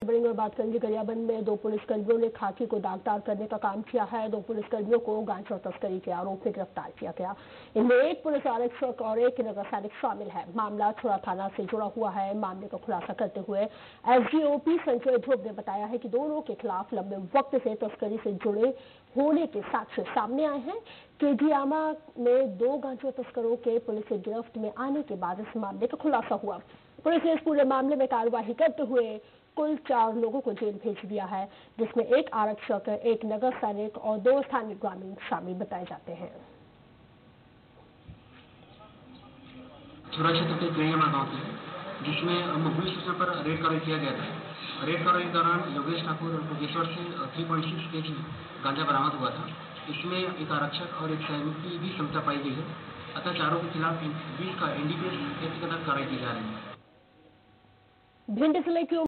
बढ़ेंगे और बात करेंगे गरियाबंद में 2 पुलिसकर्मियों ने खाकी को दागदार करने का काम किया है। 2 पुलिसकर्मियों को गांजा तस्करी के आरोप में गिरफ्तार किया गया। इनमें एक पुलिस आरक्षक और एक नगर सैनिक शामिल है। मामला छुरा थाना से जुड़ा हुआ है। मामले का खुलासा करते हुए एसडीओपी संजय ध्रुव ने बताया है कि दोनों के खिलाफ लंबे वक्त से तस्करी से जुड़े होने के साक्ष्य सामने आए हैं। केजियामा में 2 गांजा तस्करों के पुलिस की गिरफ्त में आने के बाद इस मामले का खुलासा हुआ। पुलिस ने इस पूरे मामले में कार्रवाई करते हुए कुल 4 लोगों को जेल भेज दिया है, जिसमें एक आरक्षक, एक नगर सैनिक और 2 स्थानीय ग्रामीण शामिल बताए जाते हैं। छुरा क्षेत्र के गरियाबंद गांव से है, जिसमें मुखबिर सूचना पर रेड कार्रवाई किया गया था। रेड कार्रवाई के दौरान योगेश ठाकुर और भोगेश्वर से 3.6 केजी गांजा बरामद हुआ था। इसमें एक आरक्षक और एक सैनिक की भी क्षमता पाई गई है। अतः चारों के खिलाफ 20 का एनडीपीएस एक्ट के तहत कार्रवाई की जा रही है। भिंड जिले की